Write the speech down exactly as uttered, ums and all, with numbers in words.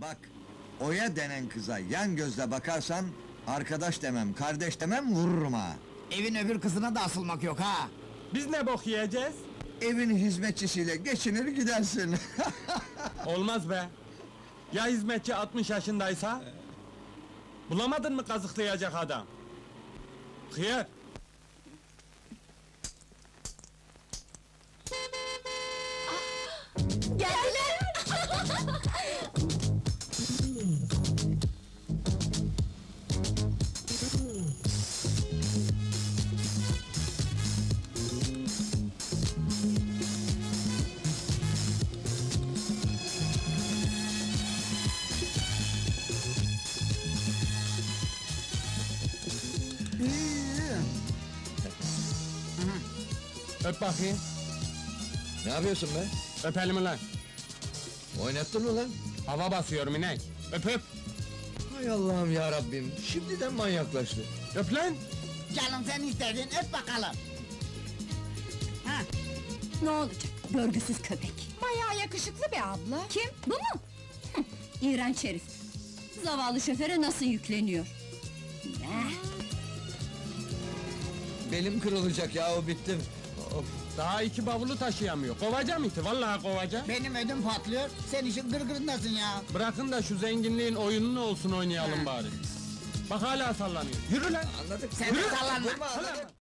Bak, Oya denen kıza yan gözle bakarsan... ...arkadaş demem, kardeş demem, vururum ha! Evin öbür kızına da asılmak yok ha! Biz ne bok yiyeceğiz? Evin hizmetçisiyle geçinir gidersin! Olmaz be! Ya hizmetçi altmış yaşındaysa? Bulamadın mı kazıklayacak adam? Hıyar! Geldiler! Öp bakayım! Ne yapıyorsun be? Öp elimi lan! Oynattın mı lan? Hava basıyorum inek! Öp öp! Hay Allah'ım ya Rabbim, şimdiden manyaklaştı! Öp lan! Canım sen istedin, öp bakalım! Ha, Ne olacak, görgüsüz köpek! Bayağı yakışıklı bir abla. Kim, bu mu? Hıh, İğrenç herif! Zavallı şoföre nasıl yükleniyor? Eh, Belim kırılacak ya, o bittim! Of! Daha iki bavulu taşıyamıyor, kovacağım iti, vallahi kovacağım! benim ödüm patlıyor, sen işin gırgırındasın ya! Bırakın da şu zenginliğin oyununu olsun oynayalım bari! Bak hala sallanıyor, yürü lan! Anladık! Sen de sallanma! Durma, anladık!